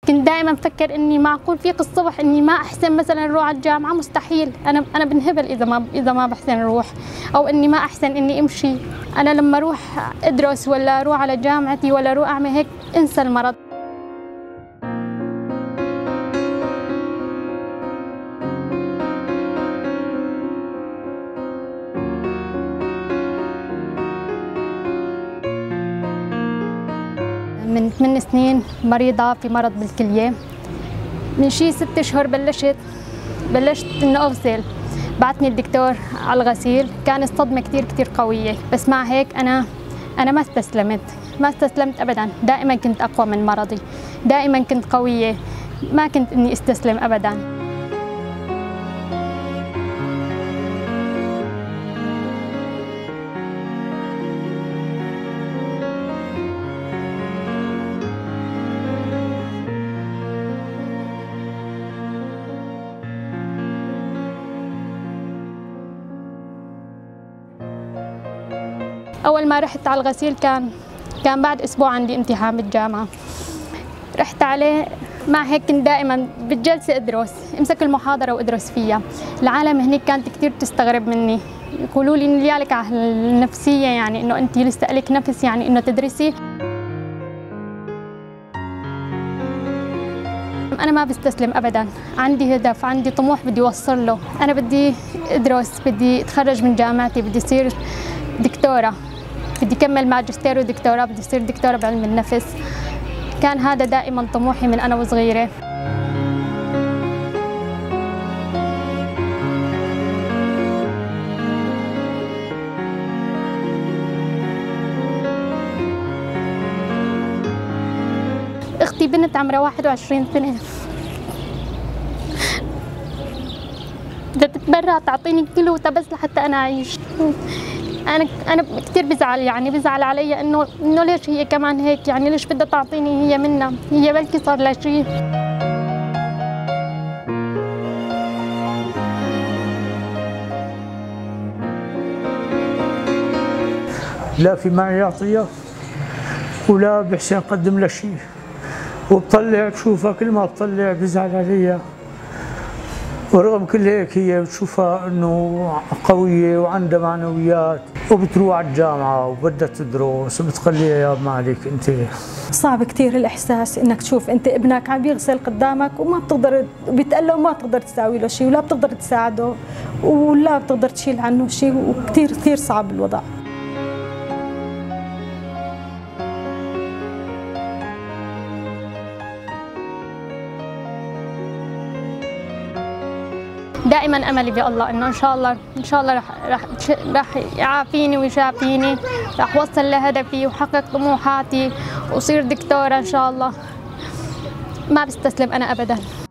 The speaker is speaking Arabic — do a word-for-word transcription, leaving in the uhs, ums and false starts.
كنت دائما بفكر اني معقول فيق الصبح اني ما احسن مثلا اروح على الجامعه، مستحيل. انا انا بنهبل اذا ما اذا ما بحسن اروح، او اني ما احسن اني امشي. انا لما اروح ادرس ولا اروح على جامعتي ولا اروح اعمل هيك انسى المرض. من ثمان سنين مريضة في مرض بالكلية. من شي ست اشهر بلشت بلشت انه اغسل. بعتني الدكتور على الغسيل، كانت صدمة كثير كثير قوية، بس مع هيك انا انا ما استسلمت، ما استسلمت ابدا، دائما كنت اقوى من مرضي، دائما كنت قوية، ما كنت اني استسلم ابدا. أول ما رحت على الغسيل كان كان بعد أسبوع عندي امتحان بالجامعة. رحت عليه، مع هيك كنت دائما بالجلسة أدرس، امسك المحاضرة وأدرس فيها. العالم هنيك كانت كثير تستغرب مني، يقولوا لي إن ليالك على النفسية، يعني إنه أنت لسه لك نفس يعني إنه تدرسي. أنا ما بستسلم أبداً، عندي هدف، عندي طموح بدي أوصل له. أنا بدي أدرس، بدي أتخرج من جامعتي، بدي أصير دكتورة، بدي أكمل ماجستير ودكتوراه، بدي أصير دكتورة بعلم النفس. كان هذا دائماً طموحي من أنا وصغيرة. أختي بنت عمرها واحد وعشرين سنة بدها تتبرع تعطيني كيلوتا بس لحتى أنا أعيش. أنا أنا كثير بزعل، يعني بزعل علي إنه إنه ليش هي كمان هيك، يعني ليش بدها تعطيني هي منها، هي بلكي صار لها شيء. لا في معي يعطيها ولا بحسن أقدم لها شيء، وبطلع بشوفها كل ما بطلع بزعل عليها، ورغم كل هيك هي بتشوفها انه قوية وعندها معنويات، وبتروح على الجامعة وبدها تدرس وبتخليها يا ما عليك انت. صعب كثير الاحساس انك تشوف انت ابنك عم بيغسل قدامك وما بتقدر، بيتألم وما بتقدر تساوي له شيء، ولا بتقدر تساعده ولا بتقدر تشيل عنه شيء، وكثير كثير صعب الوضع. دائما املي بالله انه ان شاء الله ان شاء الله رح رح رح يعافيني ويشافيني، رح اوصل لهدفي وحقق طموحاتي واصير دكتوره ان شاء الله. ما بستسلم انا ابدا.